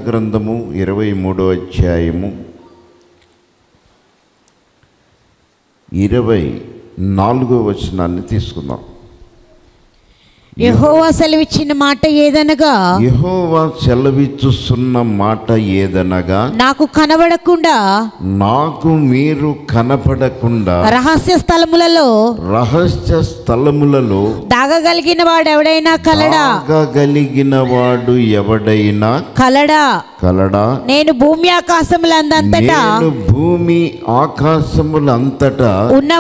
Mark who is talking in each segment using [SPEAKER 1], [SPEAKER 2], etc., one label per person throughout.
[SPEAKER 1] గ్రంథము 23వ అధ్యాయము 24వ వచనాన్ని తీసుకుందాం.
[SPEAKER 2] యెహోవా సెలవిచ్చిన మాట ఏదనగా,
[SPEAKER 1] యెహోవా సెలవిచ్చుచున్న మాట ఏదనగా,
[SPEAKER 2] నాకు కనబడకుండా
[SPEAKER 1] నాకు మీరు కనపడకుండా
[SPEAKER 2] రహస్య స్థలములలో
[SPEAKER 1] దాగగలిగిన వాడు ఎవడైనా కలడా?
[SPEAKER 2] నేను భూమి ఆకాశములంతటా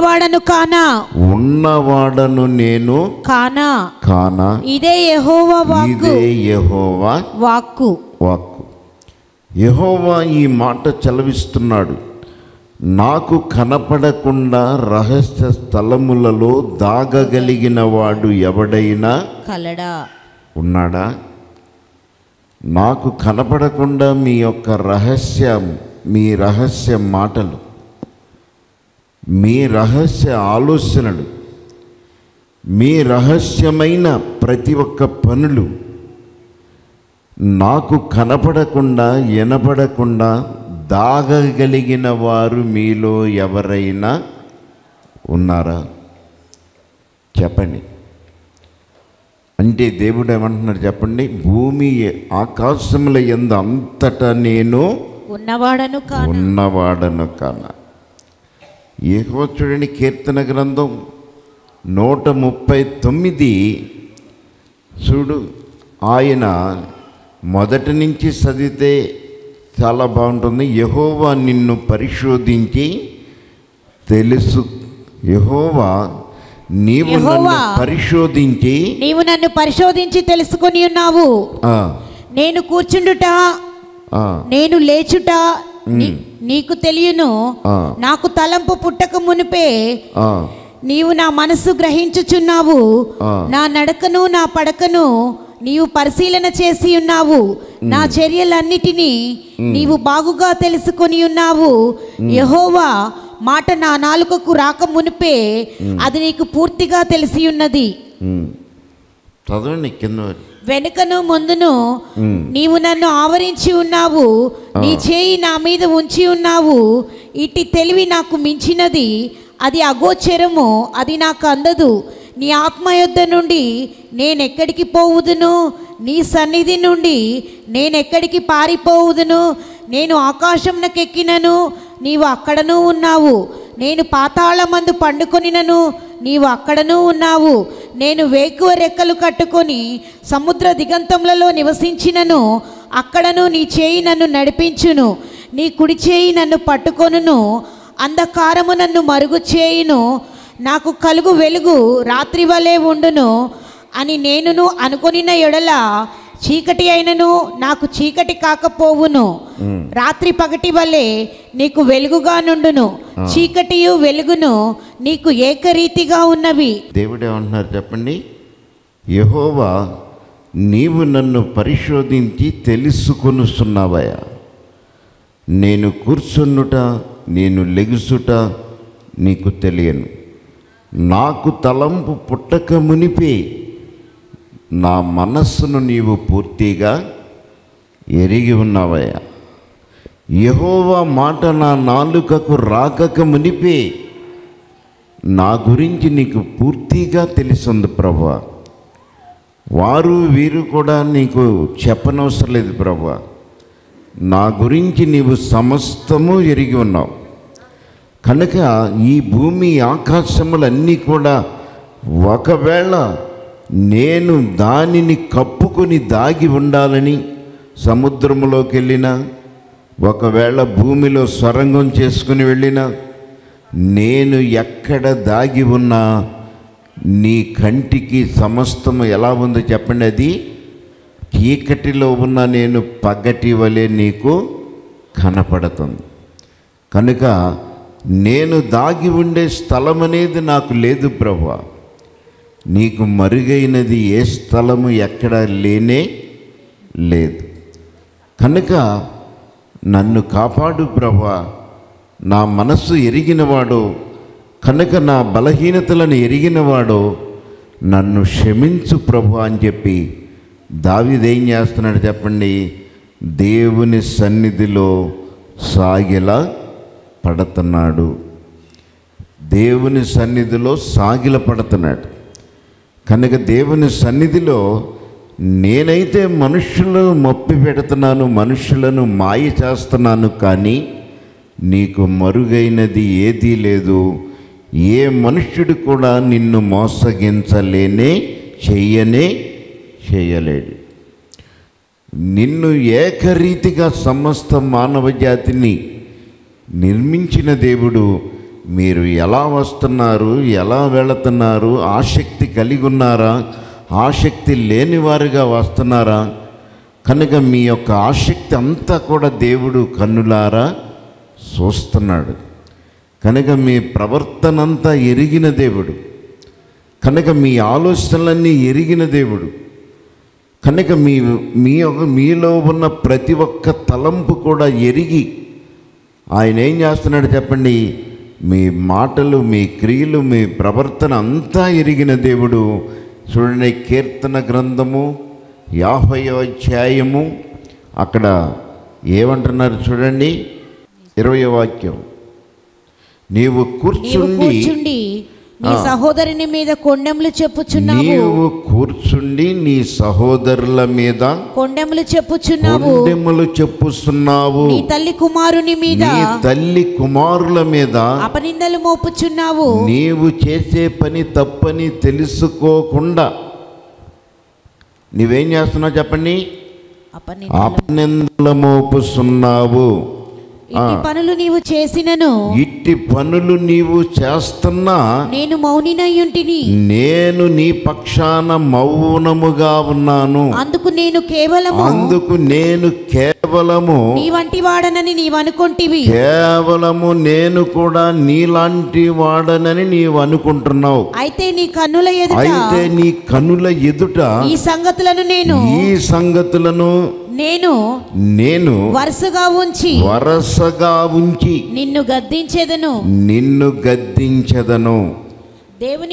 [SPEAKER 1] ఉన్నవాడను నేను కానా.
[SPEAKER 2] ఇదే యెహోవా వాక్కు.
[SPEAKER 1] యెహోవా ఈ మాట చలవిస్తున్నాడు. నాకు కనపడకుండా రహస్య స్థలములలో దాగగలిగిన వాడు ఎవడైనా ఉన్నాడా? నాకు కనపడకుండా మీ రహస్య మాటలు, మీ రహస్య ఆలోచనలు, మీ రహస్యమైన ప్రతి ఒక్క పనులు నాకు కనపడకుండా వినపడకుండా దాగగలిగిన వారు మీలో ఎవరైనా ఉన్నారా? చెప్పండి. అంటే దేవుడు ఏమంటున్నాడు చెప్పండి? భూమి ఆకాశముల యందు అంతటా నేను ఉన్నవాడను కానా. యెహోవా చూడండి, కీర్తన గ్రంథం 139 చూడు. ఆయన మొదటి నుంచి చదివితే చాలా బాగుంటుంది. యెహోవా నిన్ను పరిశోధించి తెలుసు. యెహోవా నీవు
[SPEAKER 2] నన్ను పరిశోధించి తెలుసుకొని ఉన్నావు. నేను కూర్చుండుట, నేను లేచుట నీకు తెలియను. నాకు తలంపు పుట్టక మునిపే నీవు నా మనసు గ్రహించుచున్నావు. నా నడకను నా పడకను నీవు పరిశీలన చేసి ఉన్నావు. నా చర్యలన్నిటినీ నీవు బాగుగా తెలుసుకొని ఉన్నావు. యెహోవా మాట నా నాలుకకు రాక మునిపే అది నీకు పూర్తిగా తెలిసి ఉన్నది. వెనుకను ముందును నీవు నన్ను ఆవరించి ఉన్నావు. నీ చేయి నా మీద ఉంచి ఉన్నావు. ఇట్టి తెలివి నాకు మించినది, అది అగోచరము, అది నాకు అందదు. నీ ఆత్మ యొద్ద నుండి నేనెక్కడికి పోవుదును? నీ సన్నిధి నుండి నేనెక్కడికి పారిపోవుదును? నేను ఆకాశంనకెక్కినను, నీవు అక్కడను ఉన్నావు. నేను పాతాళమందు పండుకొనినను, నీవు అక్కడను ఉన్నావు. నేను వేకువ రెక్కలు కట్టుకొని సముద్ర దిగంతములలో నివసించినను, అక్కడను నీ చేయి నన్ను నడిపించును. నీ కుడి చేయి నన్ను పట్టుకొనును. అంధకారము నన్ను మరుగు చేయును. నాకు కలుగు వెలుగు రాత్రి వలె ఉండును అని నేనును అనుకొనిన ఎడల చీకటి అయినను నాకు చీకటి కాకపోవును. రాత్రి పగటి వలె నీకు వెలుగుగా నుండును. చీకటియు వెలుగును నీకు ఏకరీతిగా ఉన్నవి.
[SPEAKER 1] దేవుడు ఏమంటున్నారు చెప్పండి? యెహోవా నీవు నన్ను పరిశోధించి తెలుసుకొనుచున్నావయ్యా. నేను కూర్చున్నుట, నేను లెగుసుట నీకు తెలియను. నాకు తలంపు పుట్టక మునిపే నా మనస్సును నీవు పూర్తిగా ఎరిగి ఉన్నావయ్యా. యెహోవా మాట నా నాలుకకు రాకక మునిపే నా గురించి నీకు పూర్తిగా తెలిసింది ప్రభువా. వారు వీరు కూడా నీకు చెప్పనవసరం లేదు ప్రభువా. నా గురించి నీవు సమస్తము ఎరిగి ఉన్నావు కనుక ఈ భూమి ఆకాశములన్నీ కూడా ఒకవేళ నేను దానిని కప్పుకొని దాగి ఉండాలని సముద్రములోకి వెళ్ళినా, ఒకవేళ భూమిలో సొరంగం చేసుకుని వెళ్ళినా, నేను ఎక్కడ దాగి ఉన్నా నీ కంటికి సమస్తము ఎలా ఉందో చెప్పండి? అది చీకటిలో ఉన్న నేను పగటి వలె నీకు కనపడుతుంది. కనుక నేను దాగి ఉండే స్థలం అనేది నాకు లేదు ప్రభువా. నీకు మరుగైనది ఏ స్థలము ఎక్కడ లేనే లేదు. కనుక నన్ను కాపాడు ప్రభువా. నా మనస్సు ఎరిగినవాడు కనుక నా బలహీనతలను ఎరిగినవాడు నన్ను క్షమించు ప్రభువా అని చెప్పి దావీదు ఏం చేస్తున్నాడు చెప్పండి? దేవుని సన్నిధిలో సాగిల పడుతున్నాడు. దేవుని సన్నిధిలో సాగిల పడుతున్నాడు. కనుక దేవుని సన్నిధిలో నేనైతే మనుషులను మప్పి పెడుతున్నాను, మనుషులను మాయ చేస్తున్నాను, కానీ నీకు మరుగైనది ఏదీ లేదు. ఏ మనుష్యుడు కూడా నిన్ను మోసగించలేనే చేయలేడు. నిన్ను ఏకరీతిగా సమస్త మానవ జాతిని నిర్మించిన దేవుడు మీరు ఎలా వస్తున్నారు, ఎలా వెళుతున్నారు, ఆసక్తి కలిగి ఉన్నారా, ఆసక్తి లేనివారుగా వస్తున్నారా? కనుక మీ యొక్క ఆసక్తి అంతా కూడా దేవుడు కన్నులారా చూస్తున్నాడు. కనుక మీ ప్రవర్తన అంతా ఎరిగిన దేవుడు, కనుక మీ ఆలోచనలన్నీ ఎరిగిన దేవుడు, కనుక మీలో ఉన్న ప్రతి ఒక్క తలంపు కూడా ఎరిగి ఆయన ఏం చేస్తున్నాడు చెప్పండి? మీ మాటలు, మీ క్రియలు, మీ ప్రవర్తన అంతా ఎరిగిన దేవుడు. చూడండి, కీర్తన గ్రంథము 50వ అధ్యాయము అక్కడ ఏమంటున్నారు చూడండి, 20వ వాక్యం. నీవు కూర్చుండి
[SPEAKER 2] నీ సహోదరుని మీద కొండెములు చెప్పుచున్నావు.
[SPEAKER 1] నీవు కూర్చుండి నీ సహోదరుల మీద
[SPEAKER 2] కొండెములు చెప్పుచున్నావు.
[SPEAKER 1] నీ
[SPEAKER 2] తల్లి కుమారుల మీద అపనిందలు మోపుచున్నావు.
[SPEAKER 1] నీవు చేసే పని తప్పని తెలుసుకోకుండా నీవేం చేస్తున్నావు చెప్పండి? అపనిందలు మోపుచున్నావు.
[SPEAKER 2] ఇట్టి పనులు నీవు చేస్తున్నా నేను మౌనినయ్యుంటిని.
[SPEAKER 1] నేను నీ పక్షాన మౌనముగా ఉన్నాను.
[SPEAKER 2] అందుకు నేను కేవలము నీ వంటి వాడనని నీవు అనుకుంటివి.
[SPEAKER 1] కేవలము నేను కూడా నీలాంటి వాడనని నీవు అనుకుంటున్నావు.
[SPEAKER 2] అయితే నీ కన్నుల ఎదుట ఈ సంగతులను నేను వరుసగా ఉంచి నిన్ను గద్దించెదను. దేవుని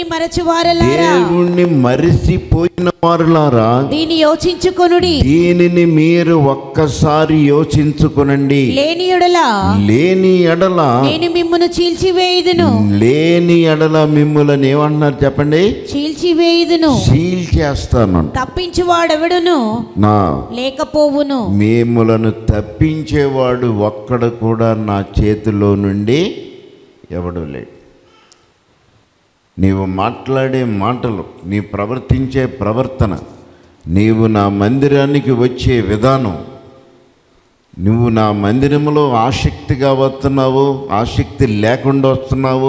[SPEAKER 2] మరచిపోయిన వారులారా, దీనిని మీరు ఒక్కసారి యోచించుకొనండి. లేని ఎడల నేను మిమ్మును చీల్చివేయుదును.
[SPEAKER 1] లేని ఎడల మిమ్ములను ఏమంటున్నారు చెప్పండి? చీల్చేస్తాను.
[SPEAKER 2] తప్పించువాడెవడును లేకపోవును.
[SPEAKER 1] మిమ్ములను తప్పించేవాడు ఒక్కడు కూడా నా చేతిలో నుండి ఎవడు లేడు. నీవు మాట్లాడే మాటలు, నీ ప్రవర్తించే ప్రవర్తన, నీవు నా మందిరానికి వచ్చే విధానం, నువ్వు నా మందిరంలో ఆసక్తిగా వస్తున్నావు, ఆసక్తి లేకుండా వస్తున్నావు,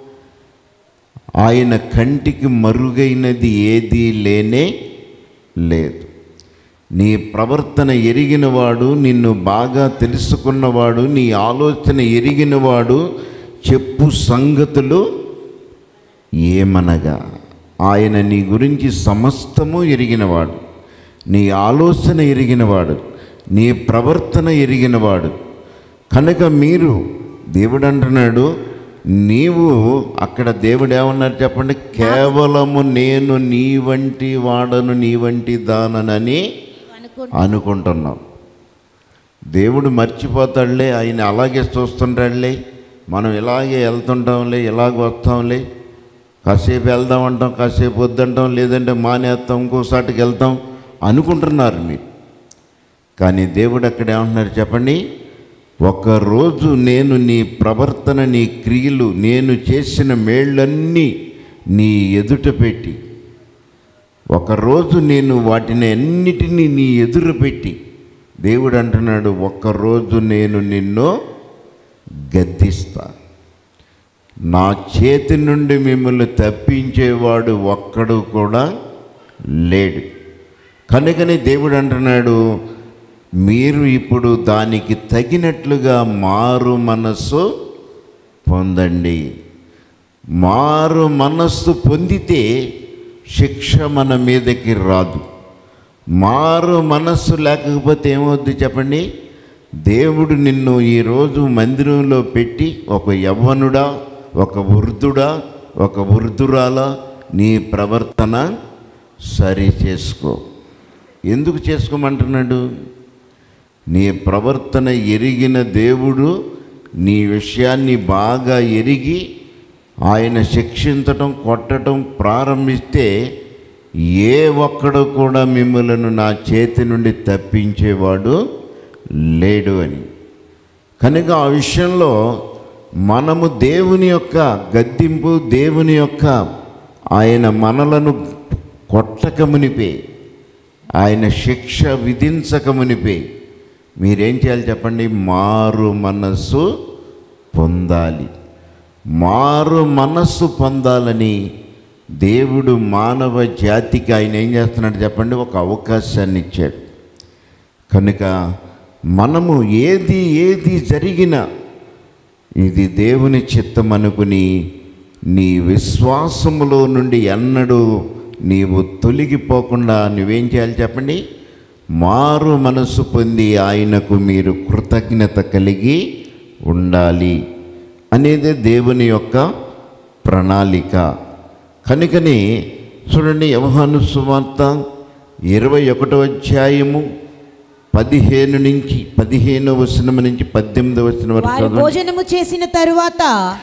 [SPEAKER 1] ఆయన కంటికి మరుగైనది ఏదీ లేనే లేదు. నీ ప్రవర్తన ఎరిగినవాడు, నిన్ను బాగా తెలుసుకున్నవాడు, నీ ఆలోచన ఎరిగినవాడు చెప్పు సంగతులు ఏమనగా, ఆయన నీ గురించి సమస్తము ఎరిగినవాడు, నీ ఆలోచన ఎరిగినవాడు, నీ ప్రవర్తన ఎరిగినవాడు. కనుక మీరు దేవుడు అంటున్నాడు, నీవు అక్కడ దేవుడు ఏమన్నారు చెప్పండి? కేవలము నేను నీ వంటి వాడను, నీ వంటి దానని అనుకుంటున్నావు. దేవుడు మర్చిపోతాడులే, ఆయన అలాగే చూస్తుంటాడులే, మనం ఇలాగే వెళ్తుంటాంలే, ఇలాగ వస్తాంలే, కాసేపు వెళ్దాం అంటాం, కాసేపు వద్దంటాం, లేదంటే మానేస్తాం, ఇంకోసాటికి వెళ్తాం అనుకుంటున్నారు మీరు. కానీ దేవుడు అక్కడ ఏమంటున్నారు చెప్పండి? ఒకరోజు నేను నీ ప్రవర్తన, నీ క్రియలు, నేను చేసిన మేళ్ళన్నీ నీ ఎదుట పెట్టి, ఒకరోజు నేను వాటిని అన్నిటినీ నీ ఎదురు పెట్టి, దేవుడు అంటున్నాడు, ఒక్కరోజు నేను నిన్ను గద్దిస్తా. నా చేతి నుండి మిమ్మల్ని తప్పించేవాడు ఒక్కడు కూడా లేడు. కనుకనే దేవుడు అంటున్నాడు, మీరు ఇప్పుడు దానికి తగినట్లుగా మారు మనస్సు పొందండి. మారు మనస్సు పొందితే శిక్ష మన మీదకి రాదు. మారు మనస్సు లేకపోతే ఏమవుద్ది చెప్పండి? దేవుడు నిన్ను ఈరోజు మందిరంలో పెట్టి, ఒక యవ్వనుడా, ఒక వృద్ధుడా, ఒక వృద్ధురాలా, నీ ప్రవర్తన సరి చేసుకో. ఎందుకు చేసుకోమంటున్నాడు? నీ ప్రవర్తన ఎరిగిన దేవుడు నీ విషయాన్ని బాగా ఎరిగి ఆయన శిక్షించటం, కొట్టడం ప్రారంభిస్తే ఏ ఒక్కడు కూడా మిమ్మలను నా చేతి నుండి తప్పించేవాడు లేడు అని. కనుక ఆ విషయంలో మనము దేవుని యొక్క గద్దింపు, దేవుని యొక్క ఆయన మనలను కొట్టకమునిపే, ఆయన శిక్ష విధించకమునిపే మీరేం చేయాలి చెప్పండి? మారు మనస్సు పొందాలి. మారు మనస్సు పొందాలని దేవుడు మానవ జాతికి ఆయన ఏం చేస్తున్నాడు చెప్పండి? ఒక అవకాశాన్ని ఇచ్చాడు. కనుక మనము ఏది జరిగినా ఇది దేవుని చిత్తం అనుకుని నీ విశ్వాసములో నుండి ఎన్నడూ నీవు తొలగిపోకుండా నువ్వేం చేయాలి చెప్పండి? మారు మనసు పొంది ఆయనకు మీరు కృతజ్ఞత కలిగి ఉండాలి అనేది దేవుని యొక్క ప్రణాళిక. కనుకని చూడండి, యోహాను సువార్త 21వ అధ్యాయము 15 నుంచి 18వ వచనం నుంచి 18వ వచనం వరకు
[SPEAKER 2] వారు భోజనము చేసిన తరువాత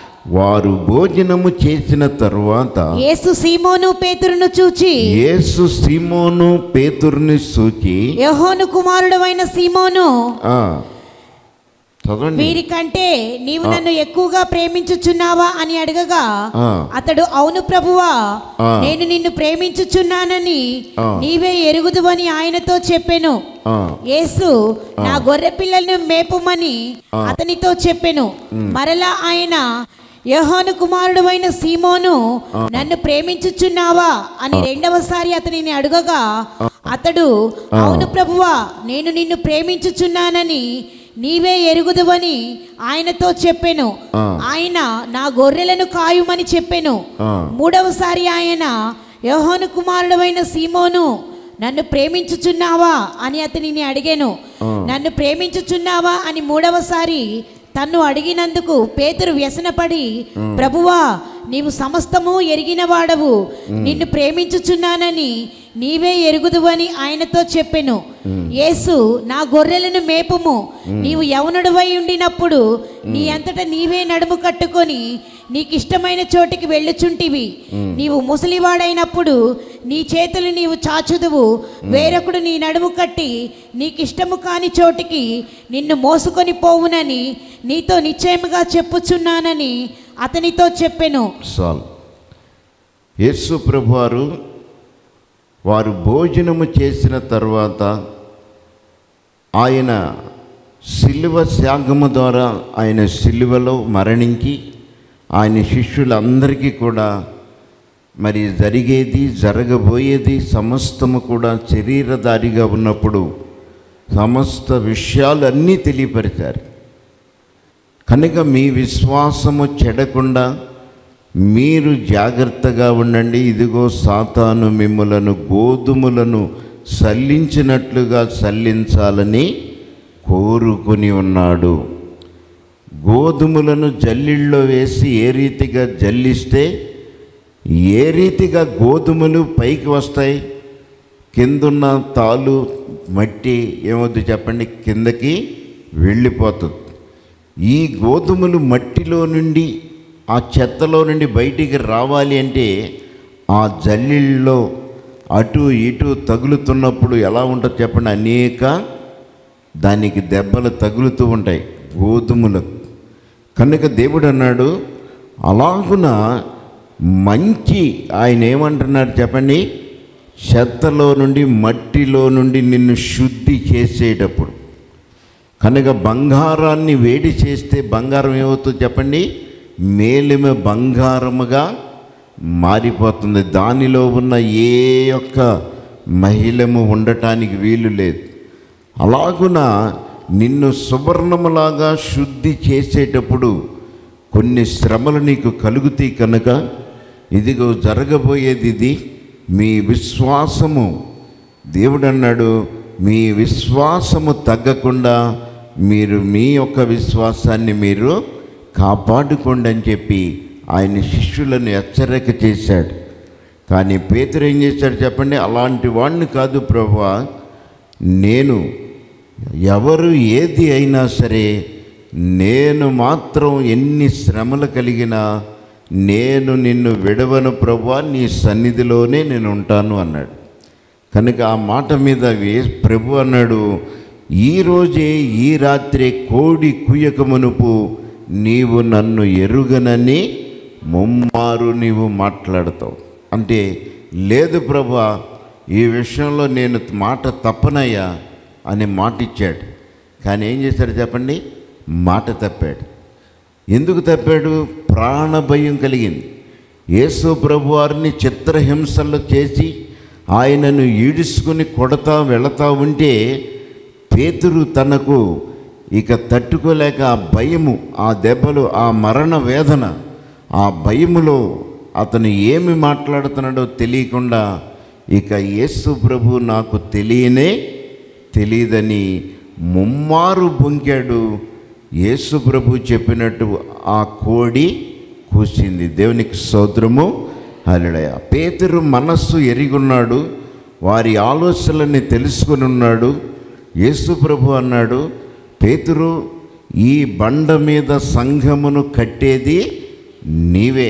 [SPEAKER 1] యేసు
[SPEAKER 2] సీమోను పేతురును చూచి యోహాను కుమారుడవైన సీమోను, వీరికంటే నీవు నన్ను ఎక్కువగా ప్రేమించుచున్నావా అని అడగగా అతడు, అవును ప్రభువా, నేను నిన్ను ప్రేమించుచున్నానని నీవే ఎరుగుదువని ఆయనతో చెప్పెను. యేసు, నా గొర్రె పిల్లలను మేపుమని అతనితో చెప్పెను. మరలా ఆయన, యోహాను కుమారుడవైన సీమోను, నన్ను ప్రేమించుచున్నావా అని రెండవసారి అతనిని అడగగా అతడు, అవును ప్రభువా, నేను నిన్ను ప్రేమించుచున్నానని నీవే ఎరుగుదువని ఆయనతో చెప్పెను. ఆయన, నా గొర్రెలను కాయుమని చెప్పెను. మూడవసారి ఆయన, యోహాను కుమారుడవైన సీమోను, నన్ను ప్రేమించుచున్నావా అని అతనిని అడిగాను. నన్ను ప్రేమించుచున్నావా అని మూడవసారి తన్ను అడిగినందుకు పేతురు వ్యసనపడి, ప్రభువా, నీవు సమస్తము ఎరిగిన వాడవు, నిన్ను ప్రేమించుచున్నానని నీవే ఎరుగుదువని ఆయనతో చెప్పెను. యేసు, నా గొర్రెలను మేపుము, నీవు యవనుడివై ఉండినప్పుడు నీ అంతటా నీవే నడుము కట్టుకొని నీకిష్టమైన చోటికి వెళ్ళుచుంటివి. నీవు ముసలివాడైనప్పుడు నీ చేతులు నీవు చాచుదువు, వేరొకడు నీ నడుము కట్టి నీకిష్టము కాని చోటికి నిన్ను మోసుకొని పోవునని నీతో నిశ్చయముగా చెప్పుచున్నానని అతనితో చెప్పెను.
[SPEAKER 1] యేసు ప్రభువారు వారు భోజనము చేసిన తర్వాత ఆయన సిలువ త్యాగము ద్వారా ఆయన సిలువలో మరణించి ఆయన శిష్యులందరికీ కూడా మరి జరిగేది జరగబోయేది సమస్తము కూడా శరీరధారిగా ఉన్నప్పుడు సమస్త విషయాలు అన్నీ తెలియపరిచారు. కనుక మీ విశ్వాసము చెడకుండా మీరు జాగ్రత్తగా ఉండండి. ఇదిగో సాతాను మిమ్ములను గోధుమలను సల్లించినట్లుగా సల్లించాలని కోరుకొని ఉన్నాడు. గోధుమలను జల్లిల్లో వేసి ఏ రీతిగా జల్లిస్తే ఏ రీతిగా గోధుమలు పైకి వస్తాయి, కిందున్న తాలు మట్టి ఏమవుద్ది చెప్పండి, కిందకి వెళ్ళిపోతుంది. ఈ గోధుమలు మట్టిలో నుండి ఆ చెత్తలో నుండి బయటికి రావాలి అంటే ఆ జల్లిల్లో అటు ఇటు తగులుతున్నప్పుడు ఎలా ఉంటుంది చెప్పండి, అనేక దానికి దెబ్బలు తగులుతూ ఉంటాయి గోధుమలకు. కనుక దేవుడు అన్నాడు, అలాగున మంచి ఆయన ఏమంటున్నాడు చెప్పండి, చెత్తలో నుండి మట్టిలో నుండి నిన్ను శుద్ధి చేసేటప్పుడు. కనుక బంగారాన్ని వేడి చేస్తే బంగారం ఏమవుతుందో చెప్పండి, మేలిమ బంగారముగా మారిపోతుంది. దానిలో ఉన్న ఏ యొక్క మహిళము ఉండటానికి వీలు లేదు. అలాగున నిన్ను సువర్ణములాగా శుద్ధి చేసేటప్పుడు కొన్ని శ్రమలు నీకు కలుగుతాయి. కనుక ఇదిగో జరగబోయేది ఇది, మీ విశ్వాసము, దేవుడు అన్నాడు, మీ విశ్వాసము తగ్గకుండా మీరు మీ యొక్క విశ్వాసాన్ని మీరు కాపాడుకోండి అని చెప్పి ఆయన శిష్యులను హెచ్చరిక చేశాడు. కానీ పేతురు ఏం చేశాడు చెప్పండి, అలాంటి వాడిని కాదు ప్రభువా, నేను ఎవరు ఏది అయినా సరే, నేను మాత్రం ఎన్ని శ్రమలు కలిగినా నేను నిన్ను విడవను ప్రభువా, నీ సన్నిధిలోనే నేను ఉంటాను అన్నాడు. కనుక ఆ మాట మీద ప్రభు అన్నాడు, ఈరోజే ఈ రాత్రి కోడి కుయ్యక మునుపు నీవు నన్ను ఎరుగనని ముమ్మారు నీవు మాట్లాడతావు. అంటే లేదు ప్రభువా, ఈ విషయంలో నేను మాట తప్పనయ్యా అని మాట ఇచ్చాడు. కానీ ఏం చేశాడు చెప్పండి? మాట తప్పాడు. ఎందుకు తప్పాడు? ప్రాణభయం కలిగింది. యేసు ప్రభువారిని చిత్రహింసలు చేసి ఆయనను ఈడ్చుకుని కొడతా వెళతా ఉంటే పేతురు తనకు ఇక తట్టుకోలేక ఆ భయము, ఆ దెబ్బలు, ఆ మరణ వేదన, ఆ భయములో అతను ఏమి మాట్లాడుతున్నాడో తెలియకుండా ఇక యేసు ప్రభు నాకు తెలియదని ముమ్మారు బొంకాడు. యేసు ప్రభు చెప్పినట్టు ఆ కోడి కూసింది. దేవునికి స్తోత్రము, హల్లెలూయా. పేతురు మనస్సు ఎరిగున్నాడు, వారి ఆలోచనలని తెలుసుకుని ఉన్నాడు. యేసు ప్రభు అన్నాడు, పేతురు, ఈ బండ మీద సంఘమును కట్టేది నీవే.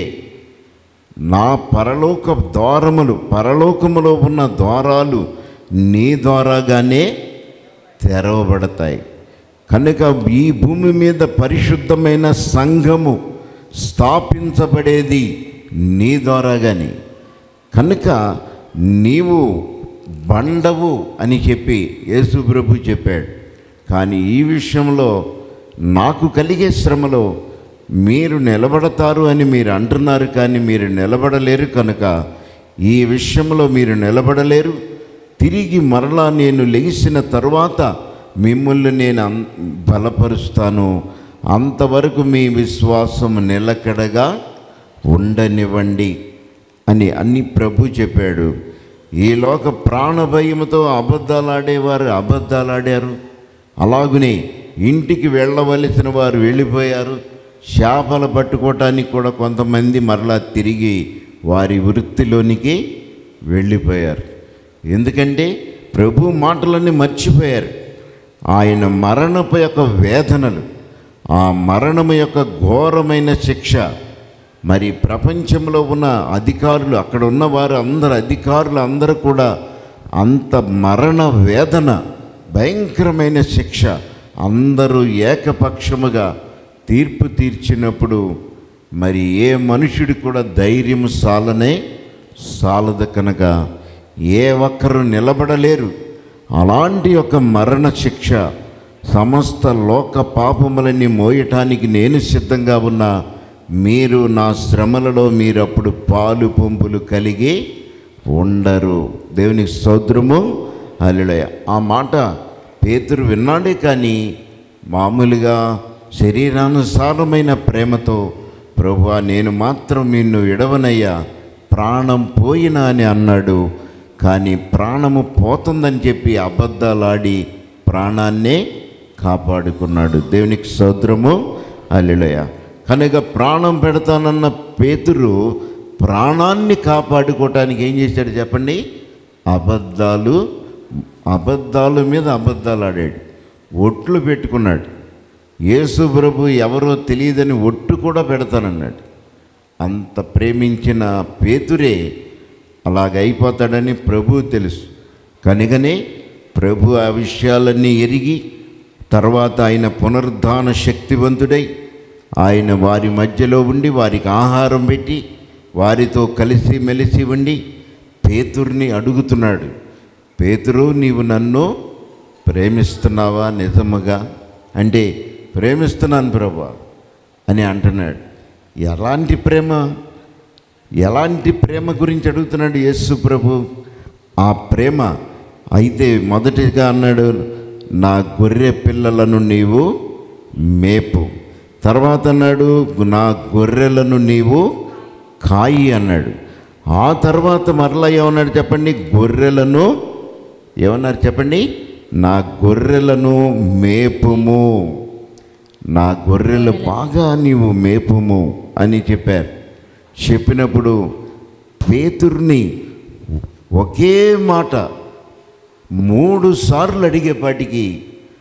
[SPEAKER 1] నా పరలోక ద్వారములు, పరలోకములో ఉన్న ద్వారాలు నీ ద్వారాగానే తెరవబడతాయి. కనుక ఈ భూమి మీద పరిశుద్ధమైన సంఘము స్థాపించబడేది నీ ద్వారాగానే. కనుక నీవు బండవు అని చెప్పి యేసు ప్రభు చెప్పాడు. కానీ ఈ విషయంలో నాకు కలిగే శ్రమలో మీరు నిలబడతారు అని మీరు అంటున్నారు, కానీ మీరు నిలబడలేరు. కనుక ఈ విషయంలో మీరు నిలబడలేరు. తిరిగి మరలా నేను లెగిసిన తరువాత మిమ్మల్ని నేను బలపరుస్తాను. అంతవరకు మీ విశ్వాసం నిలకడగా ఉండనివ్వండి అని అన్ని ప్రభు చెప్పాడు. ఈ లోక ప్రాణభయముతో అబద్ధాలాడేవారు అబద్ధాలాడారు. అలాగునే ఇంటికి వెళ్ళవలసిన వారు వెళ్ళిపోయారు. చేపలు పట్టుకోవటానికి కూడా కొంతమంది మరలా తిరిగి వారి వృత్తిలోనికి వెళ్ళిపోయారు. ఎందుకంటే ప్రభు మాటలన్నీ మర్చిపోయారు. ఆయన మరణపు యొక్క వేదనలు, ఆ మరణము యొక్క ఘోరమైన శిక్ష, మరి ప్రపంచంలో ఉన్న అధికారులు, అక్కడ ఉన్నవారు అధికారులు అందరూ కూడా అంత మరణ వేదన, భయంకరమైన శిక్ష, అందరూ ఏకపక్షముగా తీర్పు తీర్చినప్పుడు మరి ఏ మనుషుడు కూడా ధైర్యం సాలదు. కనుక ఏ ఒక్కరు నిలబడలేరు. అలాంటి ఒక మరణ శిక్ష, సమస్త లోక పాపములన్నీ మోయటానికి నేను సిద్ధంగా ఉన్నా, మీరు నా శ్రమలలో మీరు అప్పుడు పాలు పంపులు కలిగి ఉండరు. దేవునికి స్తోత్రము, హల్లెలూయా. ఆ మాట పేతురు విన్నాడే, కానీ మామూలుగా శరీరానుసారమైన ప్రేమతో ప్రభువా నేను మాత్రం నిన్ను విడవనయ్యా, ప్రాణం పోయినా అని అన్నాడు. కానీ ప్రాణము పోతుందని చెప్పి అబద్ధాలాడి ప్రాణాన్నే కాపాడుకున్నాడు. దేవునికి స్తోత్రము, హల్లెలూయా. కనుక ప్రాణం పెడతానన్న పేతురు ప్రాణాన్ని కాపాడుకోవటానికి ఏం చేశాడు చెప్పండి? అబద్ధాల మీద అబద్ధాలు ఆడాడు. ఒట్లు పెట్టుకున్నాడు. యేసు ప్రభు ఎవరో తెలియదని ఒట్టు కూడా పెడతానన్నాడు. అంత ప్రేమించిన పేతురే అలాగైపోతాడని ప్రభు తెలుసు. కనుకనే ప్రభు ఆ విషయాలన్నీ ఎరిగి తర్వాత ఆయన పునరుద్ధాన శక్తివంతుడై ఆయన వారి మధ్యలో ఉండి వారికి ఆహారం పెట్టి వారితో కలిసి మెలిసి ఉండి పేతుర్ని అడుగుతున్నాడు, పేతురు నీవు నన్ను ప్రేమిస్తున్నావా నిజముగా? అంటే ప్రేమిస్తున్నాను ప్రభువా అని అంటున్నాడు. ఎలాంటి ప్రేమ గురించి అడుగుతున్నాడు యేసు ప్రభు? ఆ ప్రేమ అయితే మొదటిగా అన్నాడు, నా గొర్రె పిల్లలను నీవు మేపు. తర్వాత అన్నాడు, నా గొర్రెలను నీవు కాయి అన్నాడు. ఆ తర్వాత మరలా ఏమన్నాడు చెప్పండి? గొర్రెలను ఏమన్నారు చెప్పండి? నా గొర్రెలను మేపుము, నా గొర్రెలు బాగా నీవు మేపుము అని చెప్పారు. చెప్పినప్పుడు పేతుర్ని ఒకే మాట 3 సార్లు అడిగేపాటికి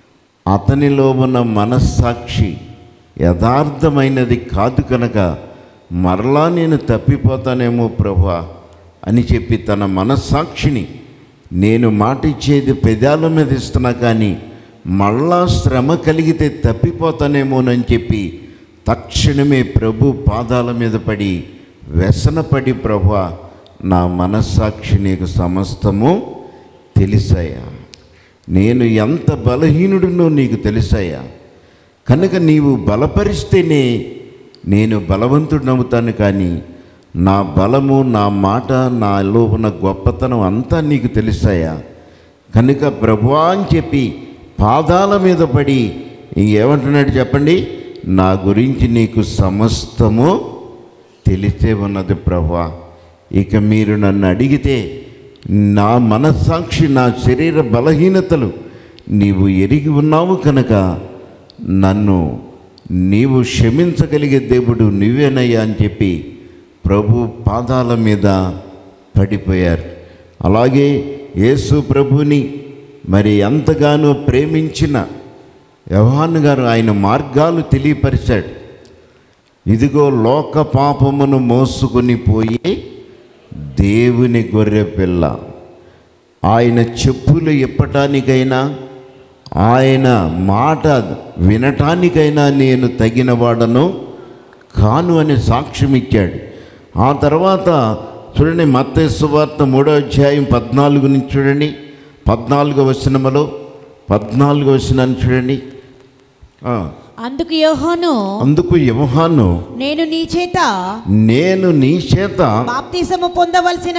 [SPEAKER 1] అతనిలో ఉన్న మనస్సాక్షి యథార్థమైనది కాదు కనుక మరలా నేను తప్పిపోతానేమో ప్రభువా అని చెప్పి తన మనస్సాక్షిని, నేను మాట ఇచ్చేది పెదాల మీద ఇస్తున్నా కానీ మళ్ళా శ్రమ కలిగితే తప్పిపోతానేమోనని చెప్పి తక్షణమే ప్రభు పాదాల మీద పడి వ్యసనపడి, ప్రభువా నా మనస్సాక్షి నీకు సమస్తము తెలుసయ్యా, నేను ఎంత బలహీనుడినో నీకు తెలుసయ్యా, కనుక నీవు బలపరిస్తేనే నేను బలవంతుడినవుతాను, కానీ నా బలము, నా మాట, నాలో ఉన్న గొప్పతనం అంతా నీకు తెలుసయ్యా, కనుక ప్రభువా అని చెప్పి పాదాల మీద పడి ఇంకేమంటున్నాడు చెప్పండి, నా గురించి నీకు సమస్తము తెలిసే ఉన్నది ప్రభువా, ఇక మీరు నన్ను అడిగితే నా మనస్సాక్షి, నా శరీర బలహీనతలు నీవు ఎరిగి ఉన్నావు కనుక నన్ను నీవు క్షమించగలిగే దేవుడు నువ్వేనయ్యా అని చెప్పి ప్రభు పాదాల మీద పడిపోయారు. అలాగే యేసు ప్రభుని మరి ఎంతగానో ప్రేమించిన యోహాను గారు ఆయన మార్గాలు తెలియపరిచాడు. ఇదిగో లోక పాపమును మోసుకొని పోయి దేవుని గొర్రె పిల్ల, ఆయన చెప్పులు ఇప్పటానికైనా ఆయన మాట వినటానికైనా నేను తగినవాడను కాను అని సాక్ష్యం ఇచ్చాడు. ఆ తర్వాత చూడండి, మత్తయి సువార్త 3వ అధ్యాయం 14 నుంచి చూడండి, 14వ వచనములో 14వ వచనాన్ని చూడండి.
[SPEAKER 2] అందుకు యోహాను నేను నీ చేత బాప్తిసము పొందవలసిన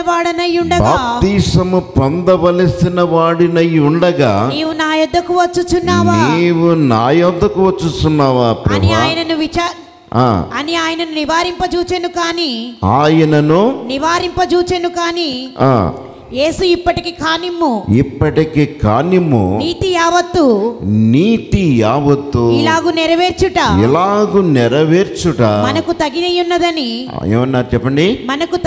[SPEAKER 2] వాడినై ఉండగా నీవు నా యొద్దకు వచ్చుచున్నావా అని ఆయనను నివారింపజూచెను కానీ యేసు ఇప్పటికి కానిమ్ము నీతి యావత్తు ఇలాగు నెరవేర్చుట మనకు తగినదని
[SPEAKER 1] ఏమన్నారు చెప్పండి,
[SPEAKER 2] మనకు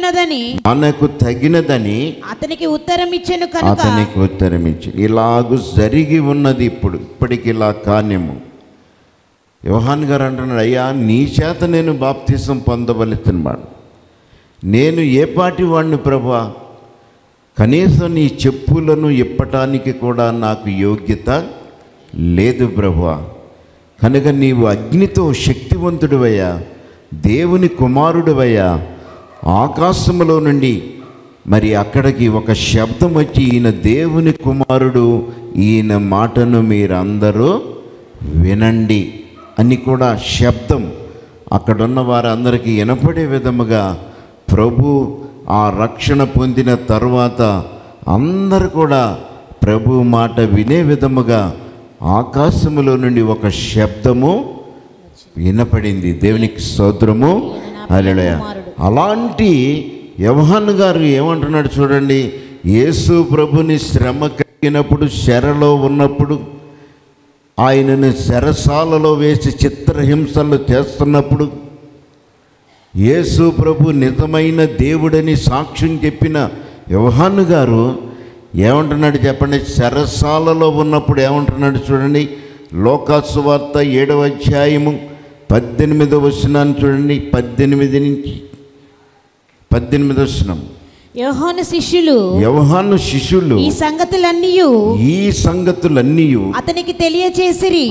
[SPEAKER 1] తగినదని
[SPEAKER 2] అతనికి ఉత్తరం ఇచ్చెను కనుక
[SPEAKER 1] ఇలాగు జరిగి ఉన్నది, ఇప్పటికి ఇలా కానిమ్ము. యోహాను గారు అంటున్నాడు, అయ్యా నీ చేత నేను బాప్తిసం పొందవలసిన వాడు, నేను ఏ పాటి వాడిని ప్రభువా, కనీసం నీ చెప్పులను ఇప్పటానికి కూడా నాకు యోగ్యత లేదు ప్రభువా, కనుక నీవు అగ్నితో శక్తివంతుడివయ్యా, దేవుని కుమారుడివయ్యా, ఆకాశములో నుండి మరి అక్కడికి ఒక శబ్దం వచ్చి, ఈయన దేవుని కుమారుడు, ఈయన మాటను మీరందరూ వినండి అని కూడా శబ్దం అక్కడున్న వారందరికీ వినపడే విధముగా ప్రభు ఆ రక్షణ పొందిన తర్వాత అందరూ కూడా ప్రభు మాట వినే విధముగా ఆకాశములో నుండి ఒక శబ్దము వినపడింది. దేవునికి స్తోత్రము, హల్లెలూయా. అలాంటి యోహాను గారు ఏమంటున్నాడు చూడండి, యేసు ప్రభుని శ్రమ కలిగినప్పుడు, చెరలో ఉన్నప్పుడు, ఆయనను చెరసాలలో వేసి చిత్రహింసలు చేస్తున్నప్పుడు, యేసు ప్రభు నిజమైన దేవుడని సాక్ష్యం చెప్పిన యోహాను గారు ఏమంటున్నాడు చెప్పండి, చెరసాలలో ఉన్నప్పుడు ఏమంటున్నాడు చూడండి, లోకాసు వార్త 7వ అధ్యాయము 18వ వచనాన్ని చూడండి, 18 నుంచి 18వ వచనం.
[SPEAKER 2] యోహాను శిష్యులు ఈ సంగతులన్నీ అతనికి తెలియచేసిరి.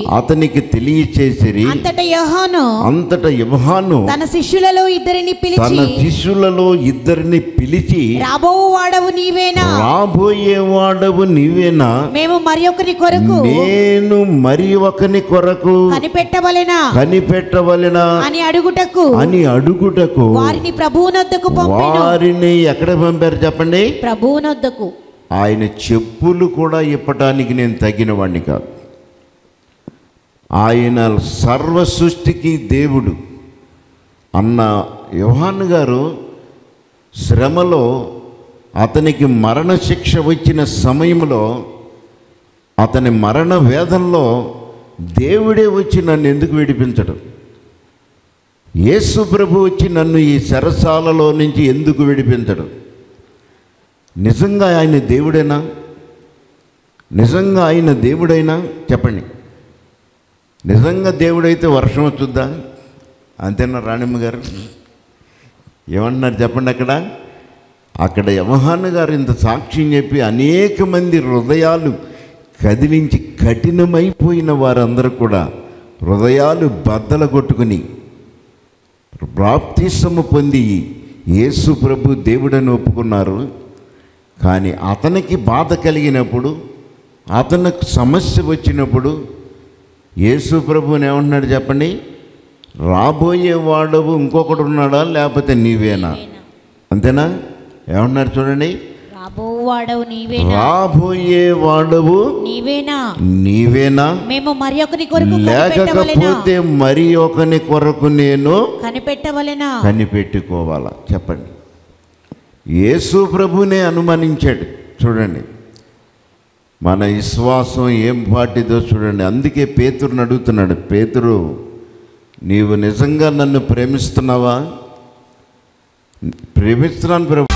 [SPEAKER 2] అంతటా యోహాను తన శిష్యులలో ఇద్దరిని పిలిచి రాబోయేవాడవు నీవేనా, మేము మరి ఒకని కొరకు కనిపెట్టవలెనా అని అడుగుటకు వారిని ప్రభువునొద్దకు
[SPEAKER 1] వారిని ఎక్కడ పంపారు చెప్పండి,
[SPEAKER 2] ప్రభువునొద్దకు.
[SPEAKER 1] ఆయన చెప్పులు కూడా ఇప్పటానికి నేను తగిన వాడిని కాదు. ఆయన సర్వ సృష్టికి దేవుడు అన్న యోహాను గారు శ్రమలో అతనికి మరణశిక్ష వచ్చిన సమయంలో, అతని మరణ వేదనలో దేవుడే వచ్చి నన్ను ఎందుకు విడిపించడు, యేసు ప్రభు వచ్చి నన్ను ఈ చెరసాలలో నుంచి ఎందుకు విడిపించడు, నిజంగా ఆయన దేవుడైనా చెప్పండి. నిజంగా దేవుడైతే వర్షం వచ్చుద్దా? అంతేనా రాణిమ్మ గారు? ఏమన్నారు చెప్పండి. అక్కడ యోహాను గారు ఇంత సాక్ష్యం చెప్పి అనేక మంది హృదయాలు కదిలించి కఠినమైపోయిన వారందరూ కూడా హృదయాలు బద్దలు కొట్టుకుని బాప్తిసము పొంది యేసు ప్రభు దేవుడని ఒప్పుకున్నారు. కానీ అతనికి బాధ కలిగినప్పుడు, అతనికి సమస్య వచ్చినప్పుడు యేసు ప్రభుని ఏమంటున్నాడు చెప్పండి? రాబోయే వాడవు ఇంకొకడు ఉన్నాడా, లేకపోతే నీవేనా? అంతేనా? ఏమన్నారు చూడండి, రాబోయే వాడవు నీవేనా,
[SPEAKER 2] మేము మరి ఒకని కొరకు
[SPEAKER 1] లేకపోతే మరి ఒకని కొరకు నేను
[SPEAKER 2] కనిపెట్టుకోవాలా?
[SPEAKER 1] చెప్పండి. యేసు ప్రభునే అనుమానించాడు. చూడండి మన విశ్వాసం ఏం పాటిదో చూడండి. అందుకే పేతురుని అడుగుతున్నాడు, పేతురు నీవు నిజంగా నన్ను ప్రేమిస్తున్నావా? ప్రేమిస్తున్నాను ప్రభు.